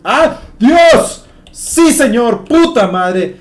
¡Ah! ¡Dios! ¡Sí, señor! ¡Puta madre!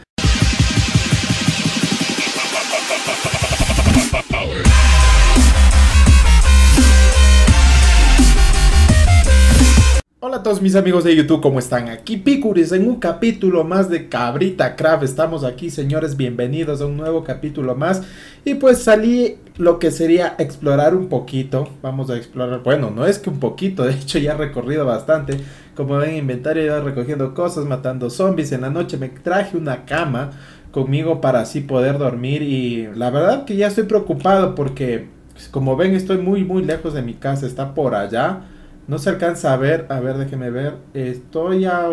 Hola a todos mis amigos de YouTube, ¿cómo están? Aquí Picuris en un capítulo más de Cabrita Craft. Estamos aquí, señores, bienvenidos a un nuevo capítulo más. Y pues salí lo que sería explorar un poquito. Vamos a explorar, bueno, no es que un poquito, de hecho ya he recorrido bastante. Como ven, inventario, he ido recogiendo cosas, matando zombies. En la noche me traje una cama conmigo para así poder dormir. Y la verdad que ya estoy preocupado porque, como ven, estoy muy lejos de mi casa, está por allá. No se alcanza a ver, déjeme ver. Estoy a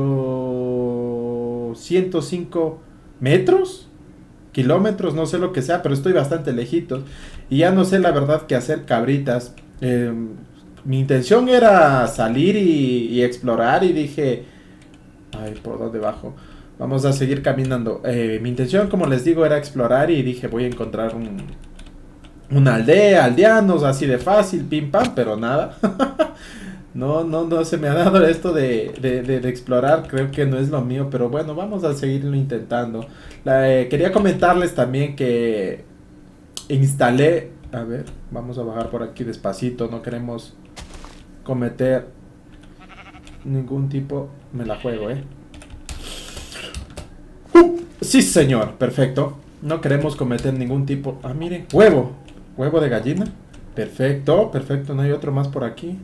805 metros, kilómetros, no sé lo que sea, pero estoy bastante lejitos. Y ya no sé la verdad qué hacer, cabritas. Mi intención era salir y explorar y dije... Ay, ¿por dónde bajo? Vamos a seguir caminando. Mi intención, como les digo, era explorar y dije voy a encontrar una aldea, aldeanos, así de fácil, pim pam, pero nada. No se me ha dado esto de explorar, creo que no es lo mío, pero bueno, vamos a seguirlo intentando. Quería comentarles también que instalé, a ver, vamos a bajar por aquí despacito, no queremos cometer ningún tipo, me la juego, sí señor, perfecto, no queremos cometer ningún tipo, miren, huevo de gallina, perfecto, no hay otro más por aquí.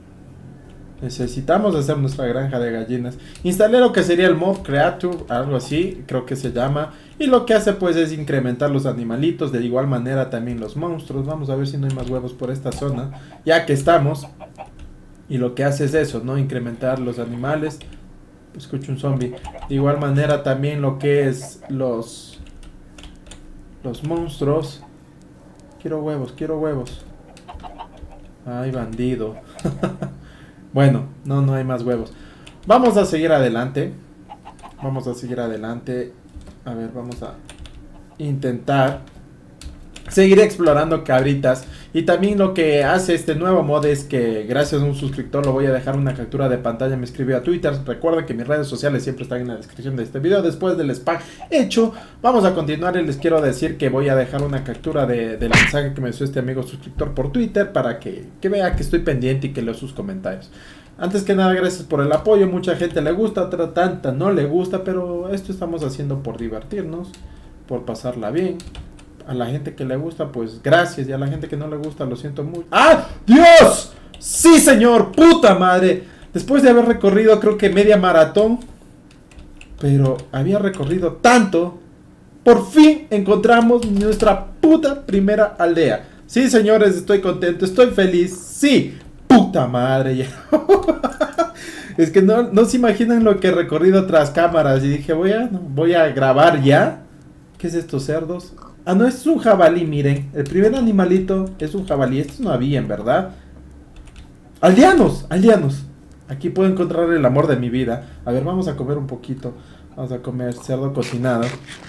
Necesitamos hacer nuestra granja de gallinas. Instalé lo que sería el Mob Creature, algo así, creo que se llama. Y lo que hace pues es incrementar los animalitos, de igual manera también los monstruos. Vamos a ver si no hay más huevos por esta zona, ya que estamos. Y lo que hace es eso, ¿no? Incrementar los animales. Escucho un zombie. De igual manera también lo que es los monstruos. Quiero huevos. Ay, bandido. Bueno, no hay más huevos. Vamos a seguir adelante. A ver, vamos a intentar seguir explorando, cabritas. Y también lo que hace este nuevo mod es que gracias a un suscriptor, lo voy a dejar una captura de pantalla, me escribió a Twitter. Recuerden que mis redes sociales siempre están en la descripción de este video. Después del spam hecho, vamos a continuar y les quiero decir que voy a dejar una captura del mensaje que me hizo este amigo suscriptor por Twitter para que vea que estoy pendiente y que leo sus comentarios. Antes que nada, gracias por el apoyo. Mucha gente le gusta, otra tanta no le gusta, pero esto estamos haciendo por divertirnos, por pasarla bien. A la gente que le gusta, pues gracias. Y a la gente que no le gusta, lo siento mucho. ¡Ah! ¡Dios! ¡Sí, señor! ¡Puta madre! Después de haber recorrido, creo que media maratón, pero había recorrido tanto, por fin encontramos nuestra puta primera aldea. Sí, señores, estoy contento, estoy feliz. ¡Sí! ¡Puta madre! Ya. Es que no se imaginan lo que he recorrido tras cámaras. Y dije, voy a grabar ya. ¿Qué es estos cerdos? Ah, no, es un jabalí, miren. El primer animalito es un jabalí. Estos no habían, ¿verdad? ¡Aldeanos! Aquí puedo encontrar el amor de mi vida. A ver, vamos a comer un poquito. Vamos a comer cerdo cocinado.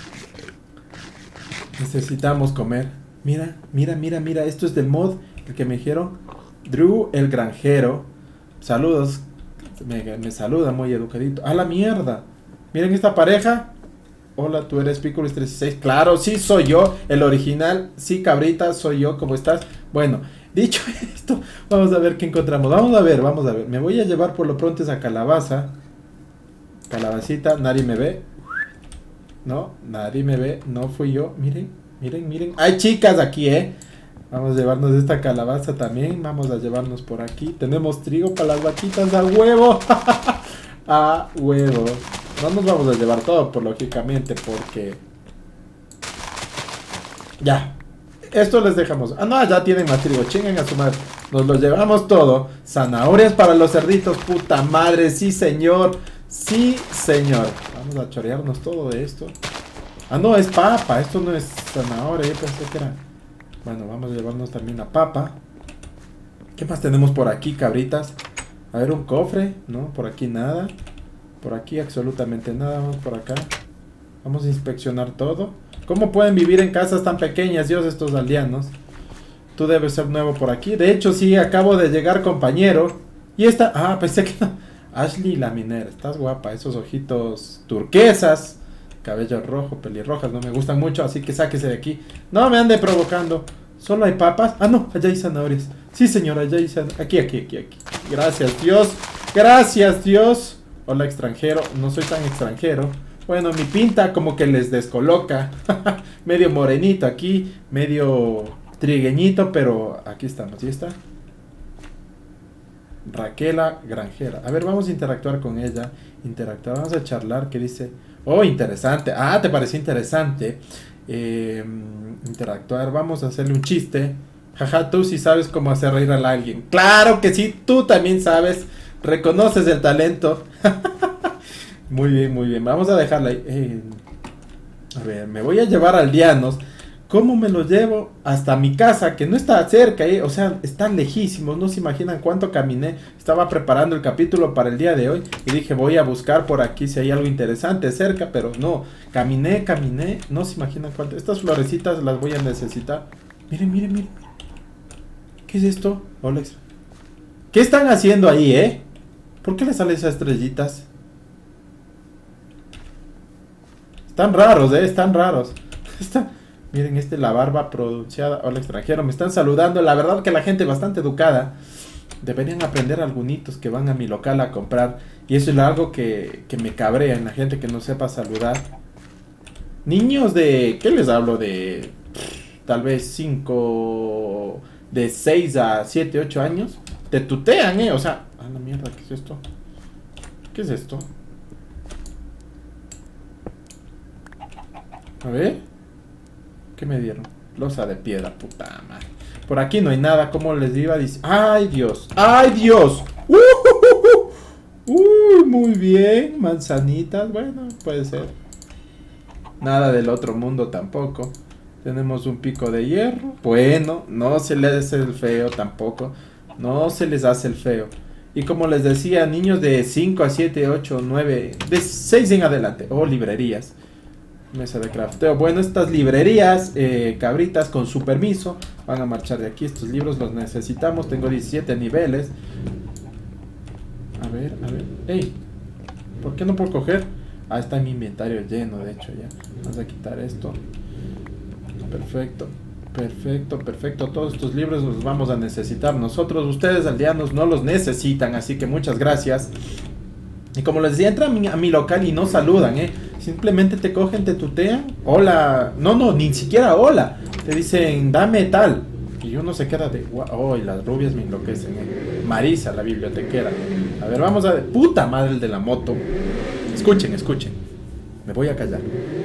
Necesitamos comer. Mira. Esto es del mod, el que me dijeron. Drew, el granjero. Saludos. Me saluda muy educadito. ¡A la mierda! Miren esta pareja. Hola, tú eres Picuris36. Claro, sí soy yo, el original. Sí, cabrita, soy yo. ¿Cómo estás? Bueno, dicho esto, vamos a ver qué encontramos. Vamos a ver. Me voy a llevar por lo pronto esa calabaza. Calabacita, nadie me ve. No, nadie me ve. No fui yo. Miren. Hay chicas aquí, Vamos a llevarnos esta calabaza también. Vamos a llevarnos por aquí. Tenemos trigo para las vaquitas. ¡A huevo! ¡A huevo! No nos vamos a llevar todo, por lógicamente, porque... Ya. Esto les dejamos. Ah, no, ya tienen más trigo. Chinguen a su madre. Nos lo llevamos todo. Zanahorias para los cerditos. Puta madre. Sí, señor. Sí, señor. Vamos a chorearnos todo de esto. Ah, no, es papa. Esto no es zanahoria. Yo pensé que era... Bueno, vamos a llevarnos también la papa. ¿Qué más tenemos por aquí, cabritas? A ver, un cofre. No, por aquí nada. Por aquí absolutamente nada. Vamos por acá. Vamos a inspeccionar todo. ¿Cómo pueden vivir en casas tan pequeñas, Dios, estos aldeanos? Tú debes ser nuevo por aquí. De hecho, sí, acabo de llegar, compañero. Y esta... Ah, pensé que... Ashley la minera, estás guapa, esos ojitos turquesas, cabello rojo, pelirrojas, no me gustan mucho, así que sáquese de aquí. No me ande provocando. ¿Solo hay papas? Ah, no, allá hay zanahorias. Sí, señora, allá hay zanahorias. Aquí. Gracias, Dios. Gracias, Dios. Hola, extranjero. No soy tan extranjero. Bueno, mi pinta como que les descoloca. Medio morenito aquí, medio trigueñito, pero aquí estamos. ¿Y está? Raquela Granjera. A ver, vamos a interactuar con ella. Interactuar, vamos a charlar. ¿Qué dice? Oh, interesante. Ah, ¿te pareció interesante? Interactuar, vamos a hacerle un chiste. Jaja, tú sí sabes cómo hacer reír a alguien. Claro que sí, tú también sabes. Reconoces el talento. Muy bien, muy bien. Vamos a dejarla ahí. A ver, me voy a llevar al Dianos. ¿Cómo me lo llevo hasta mi casa? Que no está cerca, o sea, están lejísimos. No se imaginan cuánto caminé. Estaba preparando el capítulo para el día de hoy y dije, voy a buscar por aquí si hay algo interesante cerca, pero no. Caminé. No se imaginan cuánto. Estas florecitas las voy a necesitar. Miren. ¿Qué es esto? Hola. ¿Qué están haciendo ahí, ¿Por qué le salen esas estrellitas? Están raros, están raros. Miren, la barba pronunciada. Hola, extranjero, me están saludando. La verdad que la gente es bastante educada. Deberían aprender algunitos que van a mi local a comprar. Y eso es algo que me cabrea en la gente que no sepa saludar. Niños de... ¿Qué les hablo? De... Tal vez 5... De 6 a 7, 8 años. Te tutean, O sea... Ah, la mierda, ¿qué es esto? ¿Qué es esto? A ver. ¿Qué me dieron? Losa de piedra, puta madre. Por aquí no hay nada, como les iba a decir. ¡Ay, Dios! ¡Ay, Dios! ¡Uy, muy bien! Manzanitas, bueno, puede ser. Nada del otro mundo tampoco. Tenemos un pico de hierro. Bueno, no se les hace el feo tampoco. No se les hace el feo. Y como les decía, niños de 5 a 7, 8, 9, de 6 en adelante. O librerías. Mesa de crafteo. Bueno, estas librerías, cabritas, con su permiso, van a marchar de aquí. Estos libros los necesitamos. Tengo 17 niveles. A ver. ¡Ey! ¿Por qué no puedo coger? Ah, está mi inventario lleno, de hecho, ya. Vamos a quitar esto. Perfecto. Todos estos libros los vamos a necesitar nosotros. Ustedes, aldeanos, no los necesitan, así que muchas gracias. Y como les decía, entran a mi local y no saludan, Simplemente te cogen, te tutean. Hola. No, ni siquiera hola. Te dicen, dame tal. Y uno se queda de... Oh, y las rubias me enloquecen, Marisa, la bibliotequera. A ver, vamos a... Puta madre, el de la moto. Escuchen. Me voy a callar.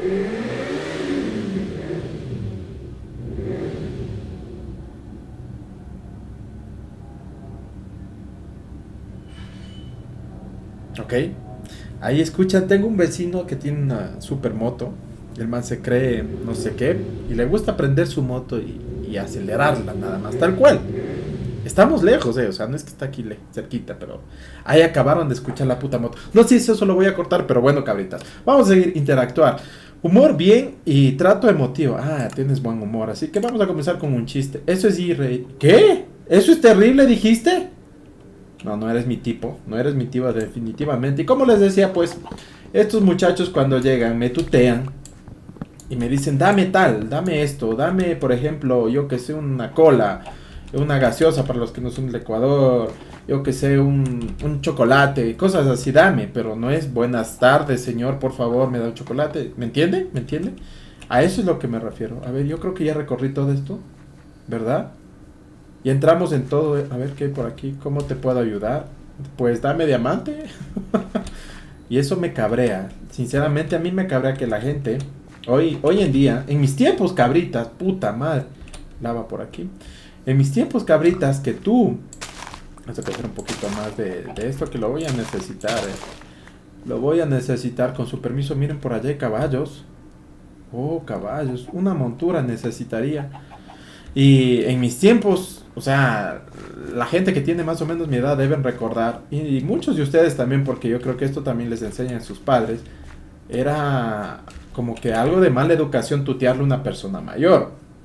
Ok. Ahí escuchan, tengo un vecino que tiene una super moto. El man se cree no sé qué y le gusta prender su moto y acelerarla nada más, tal cual. Estamos lejos, o sea, no es que está aquí cerquita, pero ahí acabaron de escuchar la puta moto. No sé si eso lo voy a cortar, pero bueno, cabritas. Vamos a seguir interactuar. Humor bien y trato emotivo. Ah, tienes buen humor, así que vamos a comenzar con un chiste. Eso es ¿Qué? ¿Eso es terrible, dijiste? No eres mi tipo, definitivamente. Y como les decía, pues, estos muchachos cuando llegan me tutean y me dicen, dame tal, dame esto, dame, por ejemplo, yo que sé, una cola, una gaseosa para los que no son del Ecuador, yo que sé, un chocolate, cosas así, dame, pero no es buenas tardes, señor, por favor, me da un chocolate, ¿me entiende? A eso es lo que me refiero. A ver, yo creo que ya recorrí todo esto, ¿verdad? Y entramos en todo. A ver qué hay por aquí. ¿Cómo te puedo ayudar? Pues dame diamante. Y eso me cabrea. Sinceramente a mí me cabrea que la gente hoy en día, en mis tiempos, cabritas, puta madre. Lava por aquí. En mis tiempos, cabritas, que tú... Vamos a coger un poquito más de esto que lo voy a necesitar. Lo voy a necesitar con su permiso. Miren, por allá hay caballos. Oh, caballos. Una montura necesitaría. Y en mis tiempos, o sea, la gente que tiene más o menos mi edad deben recordar, y muchos de ustedes también, porque yo creo que esto también les enseñan sus padres, era como que algo de mala educación tutearle a una persona mayor.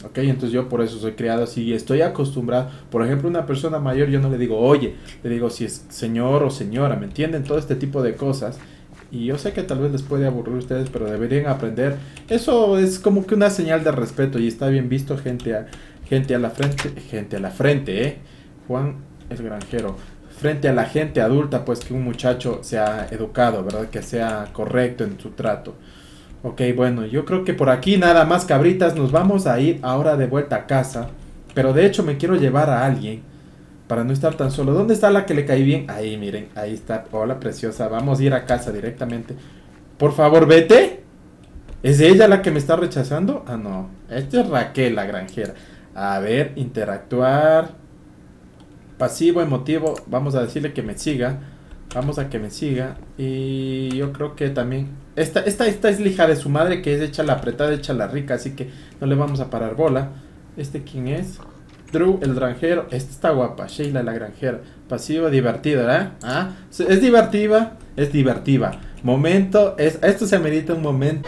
Ok, entonces yo por eso soy criado así y estoy acostumbrado. Por ejemplo, una persona mayor yo no le digo oye, le digo si es señor o señora, ¿me entienden? Todo este tipo de cosas. Y yo sé que tal vez les puede aburrir a ustedes, pero deberían aprender. Eso es como que una señal de respeto y está bien visto, gente a la frente, ¿eh? Juan el granjero. Frente a la gente adulta, pues que un muchacho sea educado, ¿verdad? Que sea correcto en su trato. Ok, bueno, yo creo que por aquí nada más, cabritas, nos vamos a ir ahora de vuelta a casa. Pero de hecho me quiero llevar a alguien para no estar tan solo. ¿Dónde está la que le caí bien? Ahí, miren, ahí está. Hola, preciosa. Vamos a ir a casa directamente. Por favor, vete. ¿Es ella la que me está rechazando? Ah, no. Esta es Raquel, la granjera. A ver, interactuar. Pasivo, emotivo. Vamos a decirle que me siga. Vamos a que me siga. Y yo creo que también... Esta es la hija de su madre, que es hecha la apretada, hecha la rica. Así que no le vamos a parar bola. ¿Este quién es? Drew, el granjero. Esta está guapa. Sheila, la granjera. Pasiva, divertida, ¿verdad? ¿Ah? Es divertida. Es divertida. Momento. Esto se amerita un momento.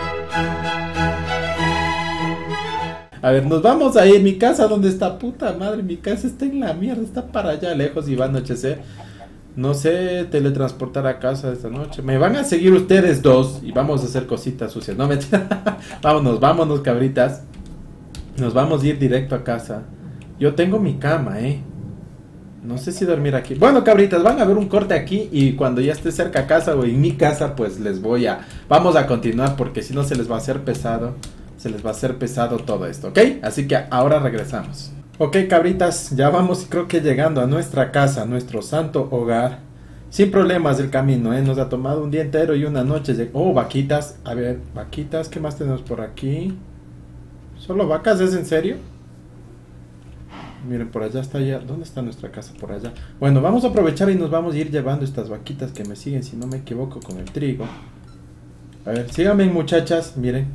A ver, nos vamos a ir. Mi casa, ¿dónde está? Puta madre, mi casa está en la mierda. Está para allá lejos y va a anochecer. No sé teletransportar a casa esta noche. Me van a seguir ustedes dos y vamos a hacer cositas sucias. No, mentira. Vámonos, cabritas. Nos vamos a ir directo a casa. Yo tengo mi cama, no sé si dormir aquí. Bueno, cabritas, van a ver un corte aquí y cuando ya esté cerca a casa o en mi casa, pues vamos a continuar porque si no se les va a hacer pesado. Se les va a hacer pesado todo esto, ¿ok? Así que ahora regresamos. Ok, cabritas, ya vamos creo que llegando a nuestra casa, a nuestro santo hogar. Sin problemas del camino, nos ha tomado un día entero y una noche. Oh, vaquitas, a ver, vaquitas, ¿qué más tenemos por aquí? ¿Solo vacas? ¿Es en serio? Miren, por allá está ya. ¿Dónde está nuestra casa? Por allá. Bueno, vamos a aprovechar y nos vamos a ir llevando estas vaquitas que me siguen, si no me equivoco, con el trigo. A ver, síganme, muchachas. Miren.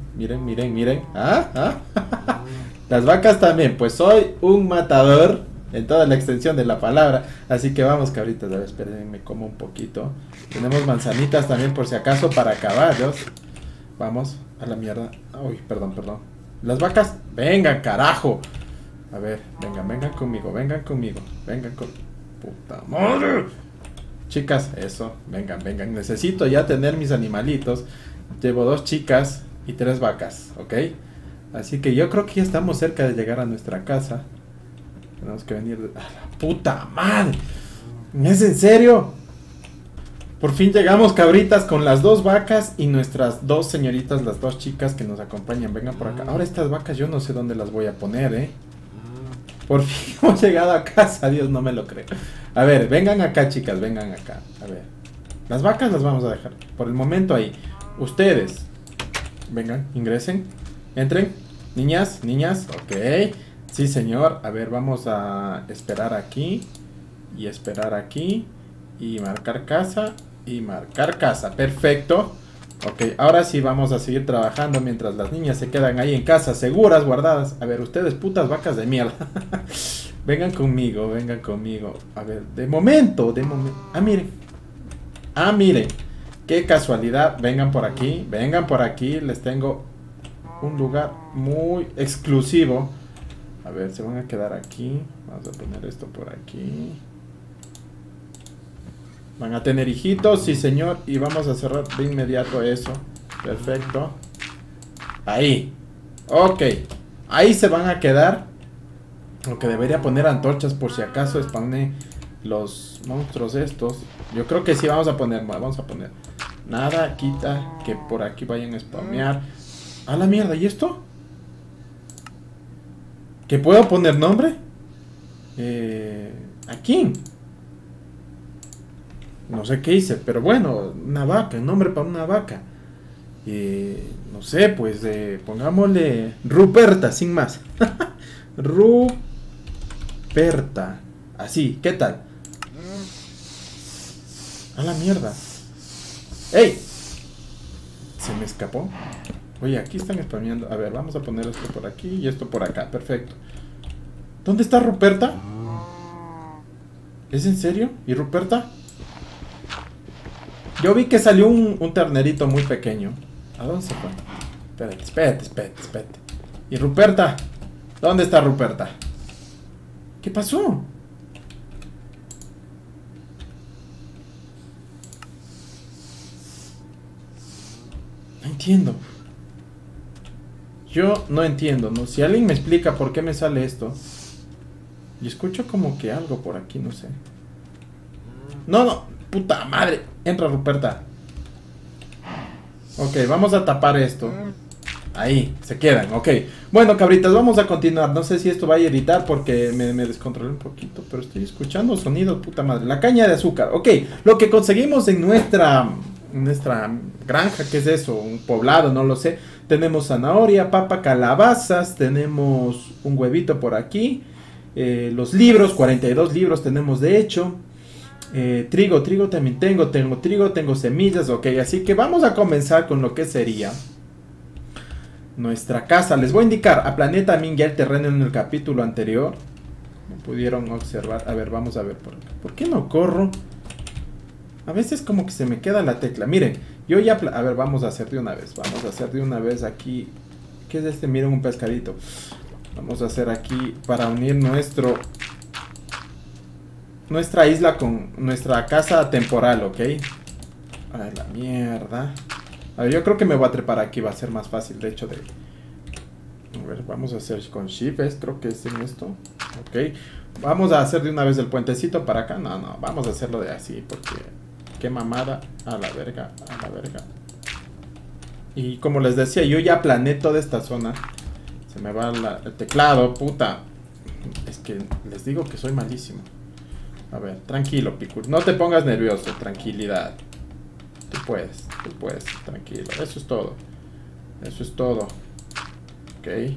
Las vacas también, pues soy un matador en toda la extensión de la palabra. Así que vamos, cabritas. A ver, espérenme, como un poquito. Tenemos manzanitas también por si acaso para caballos. Vamos a la mierda. Uy, perdón. Las vacas, vengan, carajo. A ver, vengan conmigo. Puta madre. Chicas, eso, vengan. Necesito ya tener mis animalitos. Llevo 2 chicas y 3 vacas, ¿ok? Así que yo creo que ya estamos cerca de llegar a nuestra casa. Tenemos que venir a la puta madre. ¿Es en serio? Por fin llegamos, cabritas, con las 2 vacas y nuestras 2 señoritas, las 2 chicas que nos acompañan. Vengan por acá. Ahora estas vacas yo no sé dónde las voy a poner, Por fin hemos llegado a casa, Dios, no me lo creo. A ver, vengan acá, chicas, vengan acá. A ver, las vacas las vamos a dejar por el momento ahí. Ustedes, vengan, ingresen, entren. Niñas, ok. Sí, señor. A ver, vamos a esperar aquí. Y esperar aquí. Y marcar casa. Perfecto. Ok, ahora sí vamos a seguir trabajando mientras las niñas se quedan ahí en casa, seguras, guardadas. A ver, ustedes putas vacas de mierda. vengan conmigo. A ver, de momento. Miren. Qué casualidad. Vengan por aquí. Les tengo un lugar muy exclusivo. A ver, se van a quedar aquí. Vamos a poner esto por aquí. Van a tener hijitos, sí señor. Y vamos a cerrar de inmediato eso. Perfecto. Ahí. Ok. Ahí se van a quedar. Aunque debería poner antorchas por si acaso spawné los monstruos estos. Yo creo que sí vamos a poner. Nada quita que por aquí vayan a spawnear. A la mierda, ¿y esto? ¿Que puedo poner nombre? ¿A quién? No sé qué hice, pero bueno, una vaca, un nombre para una vaca. No sé, pues pongámosle Ruperta, sin más. Ruperta. Así, ¿qué tal? A la mierda. ¡Ey! Se me escapó. Oye, aquí están spameando. A ver, vamos a poner esto por aquí y esto por acá. Perfecto. ¿Dónde está Ruperta? ¿Es en serio? ¿Y Ruperta? Yo vi que salió un ternerito muy pequeño. ¿A dónde se fue? Espérate. ¿Y Ruperta? ¿Dónde está Ruperta? ¿Qué pasó? No entiendo. Yo no entiendo, ¿no? Si alguien me explica por qué me sale esto. Y escucho como que algo por aquí, no sé. No, no, puta madre. Entra Ruperta. Ok, vamos a tapar esto. Ahí, se quedan, ok. Bueno, cabritas, vamos a continuar. No sé si esto va a editar porque me descontrolé un poquito, pero estoy escuchando sonidos, puta madre. La caña de azúcar, ok. Lo que conseguimos en nuestra granja, ¿qué es eso? Un poblado, no lo sé. Tenemos zanahoria, papa, calabazas. Tenemos un huevito por aquí. Los libros, 42 libros tenemos de hecho. Trigo también tengo trigo, tengo semillas, ok. Así que vamos a comenzar con lo que sería nuestra casa. Les voy a indicar, a Planeta Min ya el terreno en el capítulo anterior. Como pudieron observar. A ver, vamos a ver por qué no corro. A veces como que se me queda la tecla. Miren, yo ya... A ver, vamos a hacer de una vez. Vamos a hacer de una vez aquí. ¿Qué es este? Miren, un pescadito. Vamos a hacer aquí para unir nuestra isla con nuestra casa temporal, ¿ok? Ay, la mierda. A ver, yo creo que me voy a trepar aquí. Va a ser más fácil, de hecho, de... A ver, vamos a hacer con shift. Creo que es en esto. Ok. Vamos a hacer de una vez el puentecito para acá. No, vamos a hacerlo de así porque... Qué mamada. A la verga, a la verga. Y como les decía, yo ya planeé toda esta zona. Se me va el teclado, puta. Es que les digo que soy malísimo. A ver, tranquilo, Picul. No te pongas nervioso, tranquilidad. Tú puedes, tranquilo. Eso es todo. Eso es todo. Ok.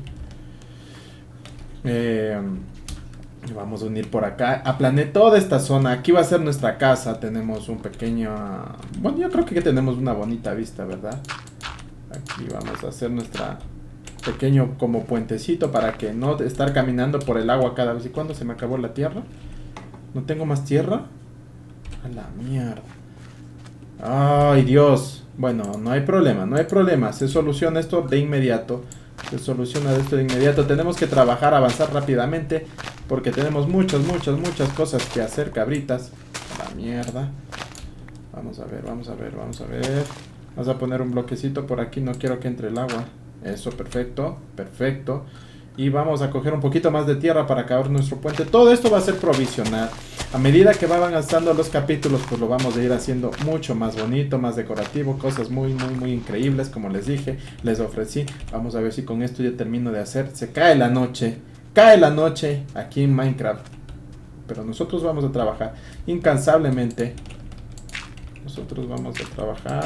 Vamos a unir por acá. Aplané toda esta zona. Aquí va a ser nuestra casa. Tenemos un pequeño... Bueno, yo creo que tenemos una bonita vista, ¿verdad? Aquí vamos a hacer nuestra... Pequeño como puentecito para que no estar caminando por el agua cada vez. ¿Y cuándo se me acabó la tierra? ¿No tengo más tierra? A la mierda. Ay, Dios. Bueno, no hay problema, no hay problema. Se soluciona esto de inmediato. Se soluciona esto de inmediato. Tenemos que trabajar, avanzar rápidamente. Porque tenemos muchas cosas que hacer, cabritas. A la mierda. Vamos a ver. Vamos a poner un bloquecito por aquí. No quiero que entre el agua. Eso, perfecto. Y vamos a coger un poquito más de tierra para acabar nuestro puente. Todo esto va a ser provisional. A medida que van avanzando los capítulos, pues lo vamos a ir haciendo mucho más bonito, más decorativo. Cosas muy increíbles, como les dije, les ofrecí. Vamos a ver si con esto ya termino de hacer. Se cae la noche. Cae la noche aquí en Minecraft. Pero nosotros vamos a trabajar incansablemente. Nosotros vamos a trabajar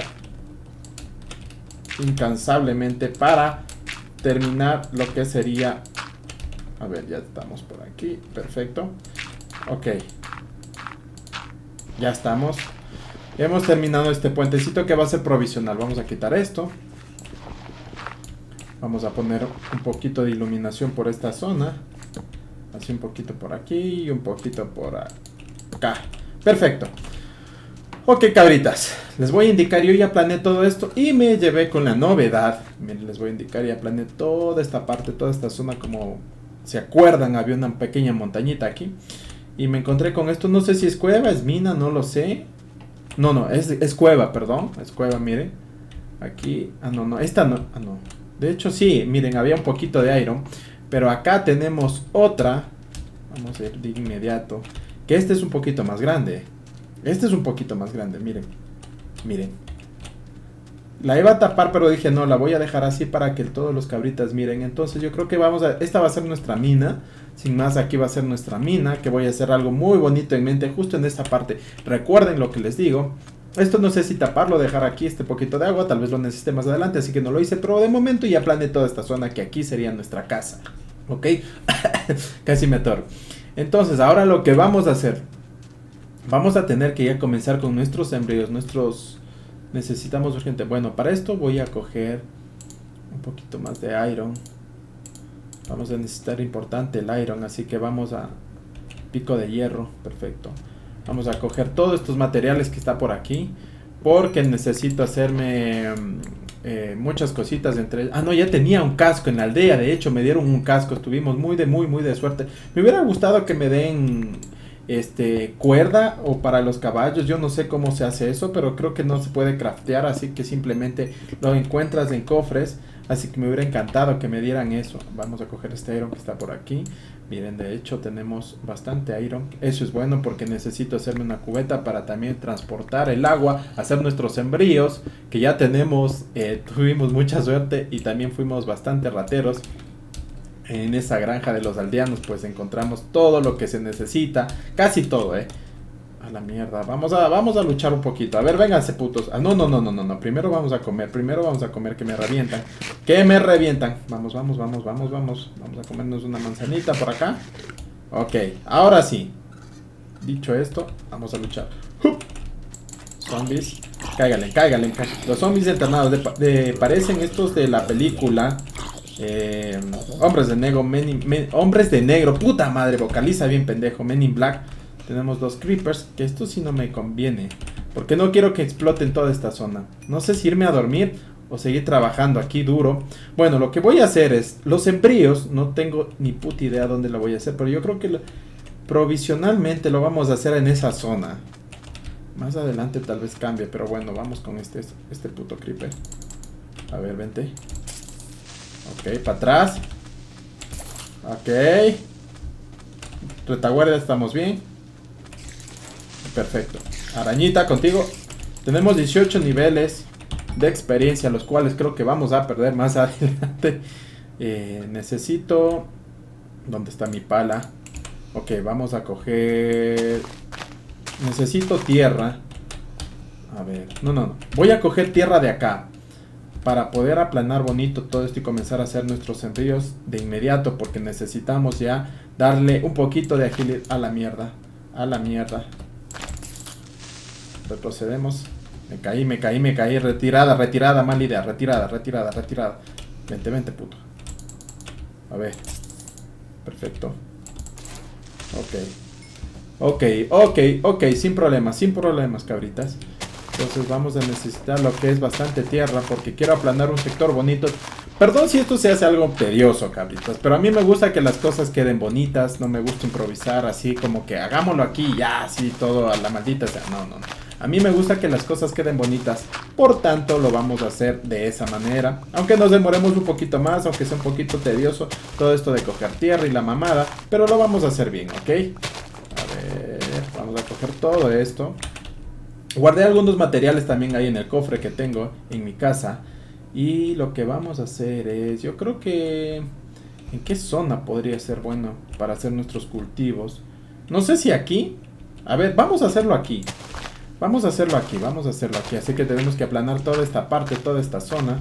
incansablemente para terminar lo que sería... A ver, ya estamos por aquí. Perfecto. Ok. Ya estamos. Hemos terminado este puentecito que va a ser provisional. Vamos a quitar esto. Vamos a poner un poquito de iluminación por esta zona. Así un poquito por aquí y un poquito por acá. Perfecto. Ok, cabritas, les voy a indicar, yo ya planeé todo esto y me llevé con la novedad. Miren, les voy a indicar, ya planeé toda esta parte, toda esta zona. Como se acuerdan, había una pequeña montañita aquí y me encontré con esto. No sé si es cueva, es mina, no lo sé. No, es cueva, perdón, es cueva, miren. Aquí, no, esta no, no. De hecho sí, miren, había un poquito de iron. Pero acá tenemos otra. Vamos a ir de inmediato. Que este es un poquito más grande. Este es un poquito más grande, miren. Miren. La iba a tapar, pero dije, no, la voy a dejar así para que todos los cabritas miren. Entonces yo creo que esta va a ser nuestra mina. Sin más, aquí va a ser nuestra mina. Que voy a hacer algo muy bonito en mente justo en esta parte. Recuerden lo que les digo. Esto no sé si taparlo, dejar aquí este poquito de agua. Tal vez lo necesite más adelante, así que no lo hice. Pero de momento ya planeé toda esta zona, que aquí sería nuestra casa. ¿Ok? Casi me atoro. Entonces, ahora lo que vamos a hacer... Vamos a tener que ya comenzar con nuestros sembríos, necesitamos urgente. Bueno, para esto voy a coger un poquito más de iron. Vamos a necesitar importante el iron, así que vamos a... Pico de hierro, perfecto. Vamos a coger todos estos materiales que está por aquí, porque necesito hacerme muchas cositas entre... Ah, no, ya tenía un casco en la aldea. De hecho, me dieron un casco. Estuvimos muy de suerte. Me hubiera gustado que me den cuerda o para los caballos. Yo no sé cómo se hace eso, pero creo que no se puede craftear, así que simplemente lo encuentras en cofres. Así que me hubiera encantado que me dieran eso. Vamos a coger este iron que está por aquí. Miren, de hecho tenemos bastante iron. Eso es bueno porque necesito hacerme una cubeta para también transportar el agua, hacer nuestros sembríos, que ya tenemos, tuvimos mucha suerte y también fuimos bastante rateros. En esa granja de los aldeanos pues encontramos todo lo que se necesita, casi todo, a la mierda, vamos a luchar un poquito. A ver, vénganse putos. Ah, no. Primero vamos a comer que me revientan. Vamos a comernos una manzanita por acá. Ok, ahora sí. Dicho esto, vamos a luchar. Zombies, cáigale. Los zombies entrenados parecen estos de la película Hombres de Negro. Puta madre, vocaliza bien pendejo. Men in Black. Tenemos 2 creepers, que esto sí no me conviene, porque no quiero que exploten toda esta zona. No sé si irme a dormir o seguir trabajando aquí duro. Bueno, lo que voy a hacer es, los sembríos, no tengo ni puta idea dónde lo voy a hacer, pero yo creo que provisionalmente lo vamos a hacer en esa zona. Más adelante tal vez cambie, pero bueno, vamos con este puto creeper. A ver, vente. Ok, para atrás. Ok. Retaguardia, estamos bien. Perfecto. Arañita, contigo. Tenemos 18 niveles de experiencia, los cuales creo que vamos a perder más adelante. Necesito... ¿Dónde está mi pala? Ok, vamos a coger... Necesito tierra. A ver, no. Voy a coger tierra de acá para poder aplanar bonito todo esto y comenzar a hacer nuestros sembríos de inmediato, porque necesitamos ya darle un poquito de agilidad. A la mierda. Retrocedemos. Me caí. Retirada, mala idea. Retirada. Vente, puto. A ver. Perfecto. Ok. Sin problemas, cabritas. Entonces vamos a necesitar lo que es bastante tierra, porque quiero aplanar un sector bonito. Perdón si esto se hace algo tedioso, cabritas, pero a mí me gusta que las cosas queden bonitas. No me gusta improvisar así como que hagámoslo aquí ya, así todo a la maldita sea. No. A mí me gusta que las cosas queden bonitas. Por tanto, lo vamos a hacer de esa manera. Aunque nos demoremos un poquito más, aunque sea un poquito tedioso todo esto de coger tierra y la mamada, pero lo vamos a hacer bien, ¿ok? A ver, vamos a coger todo esto. Guardé algunos materiales también ahí en el cofre que tengo en mi casa. Y lo que vamos a hacer es, yo creo que... ¿En qué zona podría ser bueno para hacer nuestros cultivos? No sé si aquí. A ver, vamos a hacerlo aquí. Vamos a hacerlo aquí. Así que tenemos que aplanar toda esta parte, toda esta zona.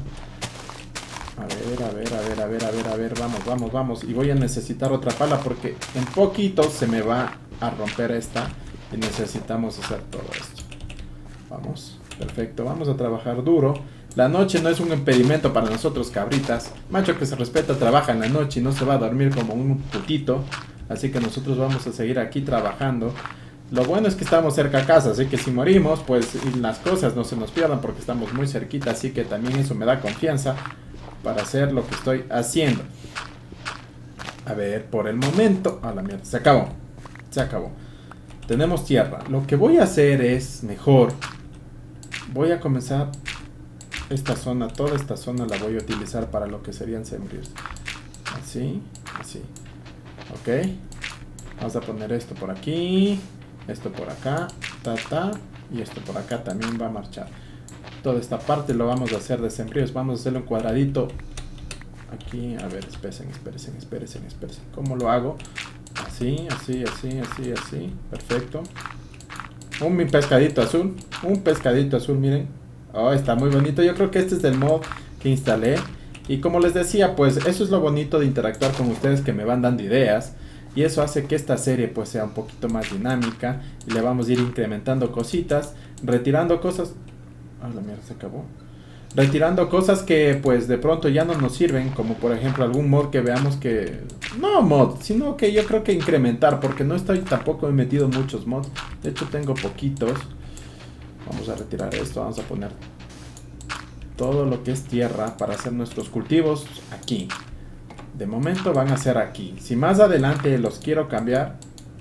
A ver, vamos. Y voy a necesitar otra pala porque en poquito se me va a romper esta. Y necesitamos hacer todo esto. Vamos, perfecto, vamos a trabajar duro. La noche no es un impedimento para nosotros, cabritas. Macho que se respeta trabaja en la noche y no se va a dormir como un putito. Así que nosotros vamos a seguir aquí trabajando. Lo bueno es que estamos cerca a casa, así que si morimos, pues las cosas no se nos pierdan porque estamos muy cerquita. Así que también eso me da confianza para hacer lo que estoy haciendo. A ver, por el momento... A la mierda, se acabó. Tenemos tierra. Lo que voy a hacer es mejor. Voy a comenzar esta zona, toda esta zona la voy a utilizar para lo que serían sembríos. Así. Ok. Vamos a poner esto por aquí. Esto por acá. Y esto por acá también va a marchar. Toda esta parte lo vamos a hacer de sembríos. Vamos a hacerlo en cuadradito. Aquí, a ver, esperen. ¿Cómo lo hago? Así. Perfecto. Un pescadito azul, miren. Oh, está muy bonito. Yo creo que este es el mod que instalé. Y como les decía, pues eso es lo bonito de interactuar con ustedes, que me van dando ideas. Y eso hace que esta serie pues sea un poquito más dinámica. Y le vamos a ir incrementando cositas, retirando cosas. Ah, la mierda, se acabó. Retirando cosas que pues de pronto ya no nos sirven, como por ejemplo algún mod que veamos que... No mod, sino que yo creo que incrementar, porque no estoy tampoco he metido muchos mods. De hecho tengo poquitos. Vamos a retirar esto, vamos a poner todo lo que es tierra para hacer nuestros cultivos aquí. De momento van a ser aquí. Si más adelante los quiero cambiar...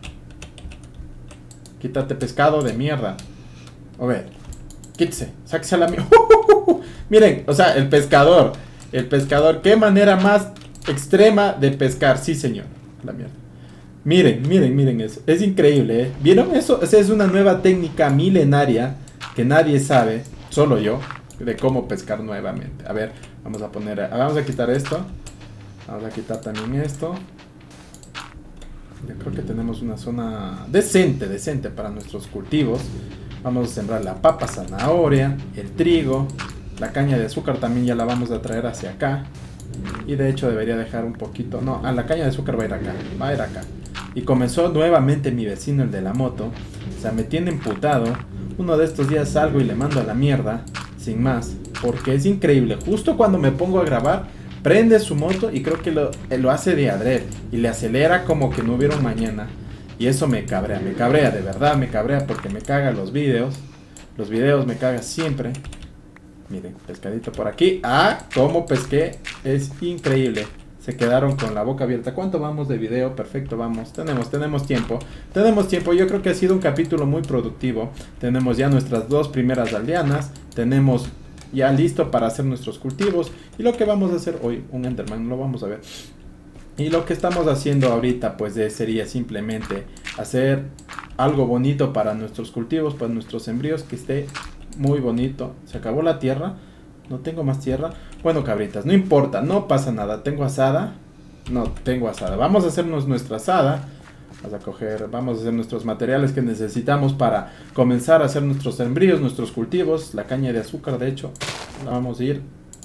Quítate, pescado de mierda. A ver, quítese, sáquese a la mierda. Miren, o sea, el pescador. El pescador, qué manera más extrema de pescar. Sí, señor, la mierda. Miren, miren, miren eso. Es increíble, ¿eh? ¿Vieron eso? Esa es una nueva técnica milenaria que nadie sabe, solo yo, de cómo pescar nuevamente. A ver, vamos a poner, vamos a quitar esto. Vamos a quitar también esto. Yo creo que tenemos una zona decente, decente para nuestros cultivos. Vamos a sembrar la papa, zanahoria, el trigo, la caña de azúcar también ya la vamos a traer hacia acá. Y de hecho debería dejar un poquito, no, a la caña de azúcar va a ir acá, va a ir acá. Y comenzó nuevamente mi vecino, el de la moto. O sea, me tiene emputado. Uno de estos días salgo y le mando a la mierda, sin más, porque es increíble. Justo cuando me pongo a grabar, prende su moto y creo que lo hace de adrede y le acelera como que no hubiera un mañana. Y eso me cabrea, de verdad me cabrea porque me caga los videos. Los videos me caga siempre. Miren, pescadito por aquí. Ah, cómo pesqué, es increíble. Se quedaron con la boca abierta. ¿Cuánto vamos de video? Perfecto, vamos. Tenemos tiempo. Tenemos tiempo. Yo creo que ha sido un capítulo muy productivo. Tenemos ya nuestras 2 primeras aldeanas. Tenemos ya listo para hacer nuestros cultivos. Y lo que vamos a hacer hoy, un Enderman, lo vamos a ver. Y lo que estamos haciendo ahorita, pues sería simplemente hacer algo bonito para nuestros cultivos, para nuestros sembríos, que esté muy bonito. Se acabó la tierra. No tengo más tierra. Bueno, cabritas, no importa, no pasa nada. ¿Tengo asada? No, tengo asada. Vamos a hacernos nuestra asada. Vamos a hacer nuestros materiales que necesitamos para comenzar a hacer nuestros sembríos, nuestros cultivos. La caña de azúcar, de hecho, la vamos a ir.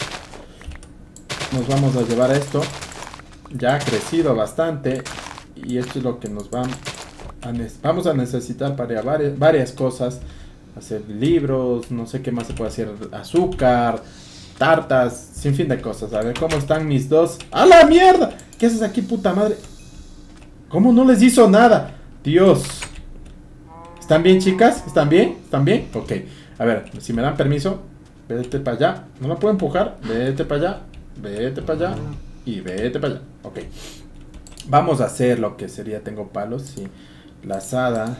Nos vamos a llevar a esto. Ya ha crecido bastante. Y esto es lo que nos vamos a necesitar para varias cosas. Hacer libros, no sé qué más se puede hacer. Azúcar, tartas, sin fin de cosas. A ver cómo están mis dos. ¡A la mierda! ¿Qué haces aquí, puta madre? ¿Cómo no les hizo nada? Dios. ¿Están bien, chicas? ¿Están bien? ¿Están bien? Ok. A ver, si me dan permiso, vete para allá. No me puedo empujar. Vete para allá. Vete para allá. Y vete para allá. Ok. Vamos a hacer lo que sería, tengo palos, sí. La asada.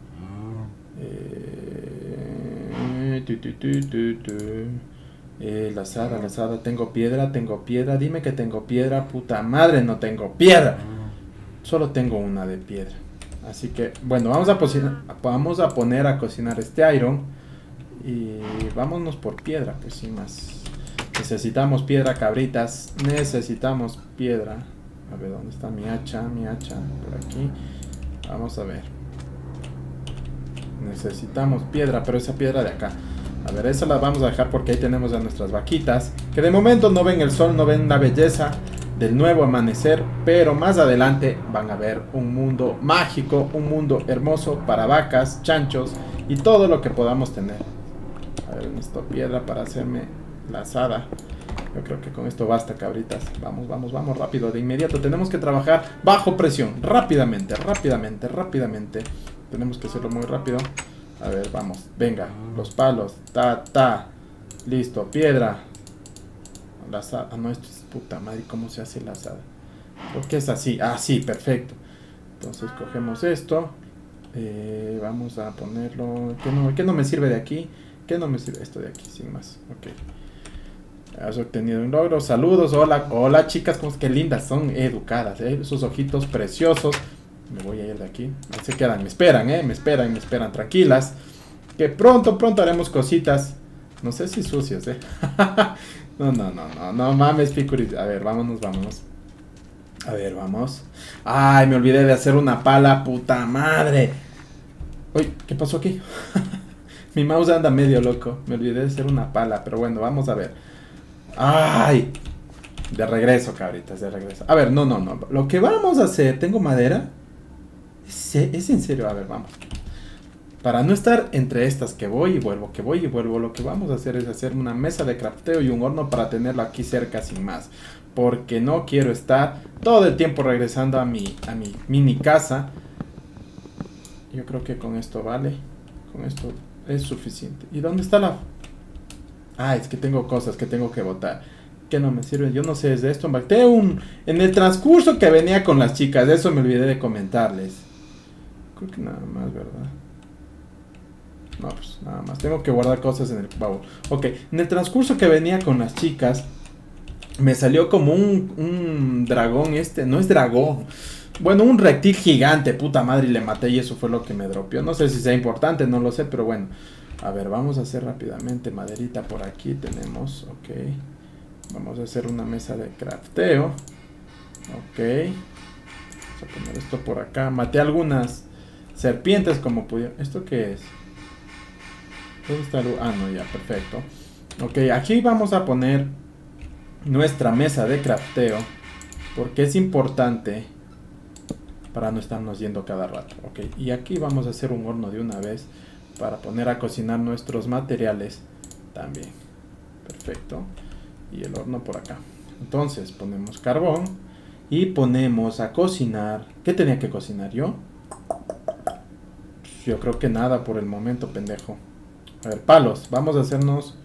La asada, tengo piedra, dime que tengo piedra, puta madre, no tengo piedra. Solo tengo una de piedra. Así que, bueno, vamos a poner a cocinar este iron. Y vámonos por piedra, pues sin más. Necesitamos piedra, cabritas. Necesitamos piedra. A ver, ¿dónde está mi hacha? Por aquí. Vamos a ver. Necesitamos piedra, pero esa piedra de acá. A ver, esa la vamos a dejar porque ahí tenemos a nuestras vaquitas. Que de momento no ven el sol, no ven la belleza del nuevo amanecer, pero más adelante van a ver un mundo mágico, un mundo hermoso para vacas, chanchos y todo lo que podamos tener. A ver, necesito piedra para hacerme la asada. Yo creo que con esto basta, cabritas. Vamos rápido, de inmediato. Tenemos que trabajar bajo presión, rápidamente. Tenemos que hacerlo muy rápido. A ver, vamos, venga, los palos, listo, piedra. La asada, no, esto es puta madre, ¿cómo se hace la asada? Creo que es así, sí, perfecto. Entonces cogemos esto, vamos a ponerlo, ¿qué no me sirve de aquí? ¿Qué no me sirve? Esto de aquí, sin más, ok. Has obtenido un logro, saludos, hola chicas, qué lindas, son educadas, esos ojitos preciosos. Me voy a ir de aquí, ahí se quedan, me esperan, tranquilas. Que pronto haremos cositas, no sé si sucios, No mames, picuris. A ver, vámonos. A ver, vamos. Ay, me olvidé de hacer una pala, puta madre. Uy, ¿qué pasó aquí? Mi mouse anda medio loco. Me olvidé de hacer una pala, pero bueno, vamos a ver. Ay, de regreso, cabritas, de regreso. A ver, no. Lo que vamos a hacer, ¿tengo madera? ¿Es en serio? A ver, vamos. Para no estar entre estas que voy y vuelvo, lo que vamos a hacer es hacer una mesa de crafteo y un horno para tenerlo aquí cerca sin más. Porque no quiero estar todo el tiempo regresando a mi mini casa. Yo creo que con esto vale. Con esto es suficiente. ¿Y dónde está la...? Ah, es que tengo cosas que tengo que botar. Que no me sirven, yo no sé, es de esto. En el transcurso que venía con las chicas, de eso me olvidé de comentarles. Creo que nada más, ¿verdad? No, pues nada más. Tengo que guardar cosas en el baúl. Ok, en el transcurso que venía con las chicas, me salió como un dragón no es dragón. Bueno, un reptil gigante, puta madre, y le maté y eso fue lo que me dropeó. No sé si sea importante, no lo sé, pero bueno. A ver, vamos a hacer rápidamente maderita por aquí. Tenemos, ok. Vamos a hacer una mesa de crafteo. Ok. Vamos a poner esto por acá. Maté algunas serpientes como pudieron. ¿Esto qué es? ¿Dónde está el... Ah, no, ya, perfecto. Ok, aquí vamos a poner nuestra mesa de crafteo. Porque es importante para no estarnos yendo cada rato. Ok, y aquí vamos a hacer un horno de una vez para poner a cocinar nuestros materiales también. Perfecto. Y el horno por acá. Entonces ponemos carbón y ponemos a cocinar. ¿Qué tenía que cocinar yo? Yo creo que nada por el momento, pendejo. A ver, palos. Vamos a hacernos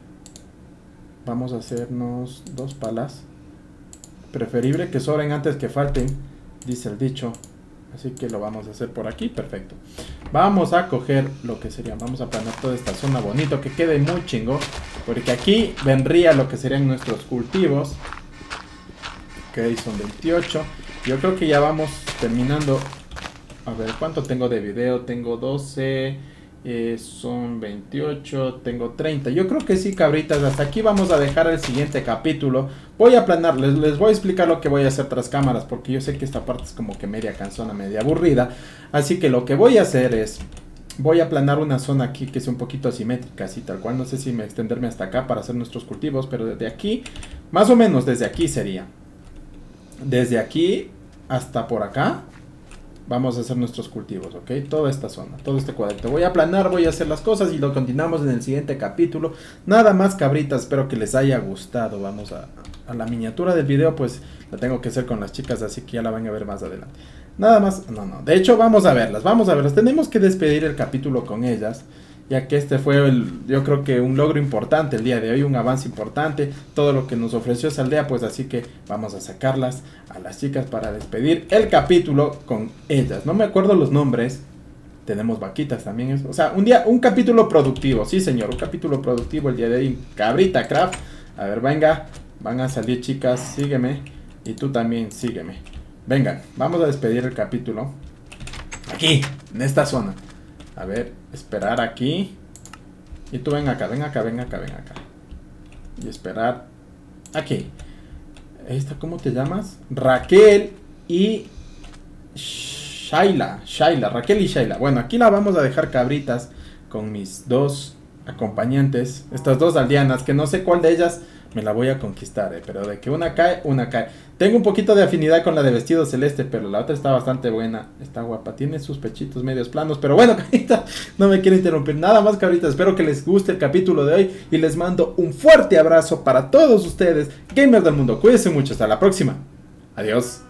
2 palas. Preferible que sobren antes que falten, dice el dicho. Así que lo vamos a hacer por aquí, perfecto. Vamos a coger lo que sería, vamos a poner toda esta zona bonito, que quede muy chingo. Porque aquí vendría lo que serían nuestros cultivos. Ok, son 28. Yo creo que ya vamos terminando. A ver, ¿cuánto tengo de video? Tengo 12, son 28, tengo 30. Yo creo que sí, cabritas, hasta aquí vamos a dejar el siguiente capítulo. Voy a planear, les voy a explicar lo que voy a hacer tras cámaras, porque yo sé que esta parte es como que media cansona, media aburrida. Así que lo que voy a hacer es, voy a planar una zona aquí que sea un poquito asimétrica, así tal cual. No sé si me extenderme hasta acá para hacer nuestros cultivos, pero desde aquí, más o menos desde aquí sería. Desde aquí hasta por acá vamos a hacer nuestros cultivos, ¿ok? Toda esta zona, todo este cuadrito. Voy a aplanar, voy a hacer las cosas y lo continuamos en el siguiente capítulo. Nada más, cabritas, espero que les haya gustado. Vamos a la miniatura del video, pues la tengo que hacer con las chicas, así que ya la van a ver más adelante. Nada más, no, de hecho vamos a verlas. Tenemos que despedir el capítulo con ellas, ya que este fue yo creo que un logro importante el día de hoy, un avance importante, todo lo que nos ofreció esa aldea, pues así que vamos a sacarlas a las chicas para despedir el capítulo con ellas. No me acuerdo los nombres, tenemos vaquitas también, o sea, un capítulo productivo, sí señor, un capítulo productivo el día de hoy, Cabrita Craft. A ver, venga, van a salir chicas, sígueme, y tú también sígueme. Vengan, vamos a despedir el capítulo aquí, en esta zona. A ver, esperar aquí. Y tú ven acá. Y esperar aquí. ¿Cómo te llamas? Raquel y Shaila. Raquel y Shaila. Bueno, aquí la vamos a dejar, cabritas, con mis 2 acompañantes. Estas 2 aldeanas, que no sé cuál de ellas me la voy a conquistar, pero de que una cae. Tengo un poquito de afinidad con la de vestido celeste, pero la otra está bastante buena. Está guapa, tiene sus pechitos medios planos. Pero bueno, cabrita, no me quiero interrumpir. Nada más, cabrita, espero que les guste el capítulo de hoy. Y les mando un fuerte abrazo para todos ustedes, gamers del mundo. Cuídense mucho, hasta la próxima. Adiós.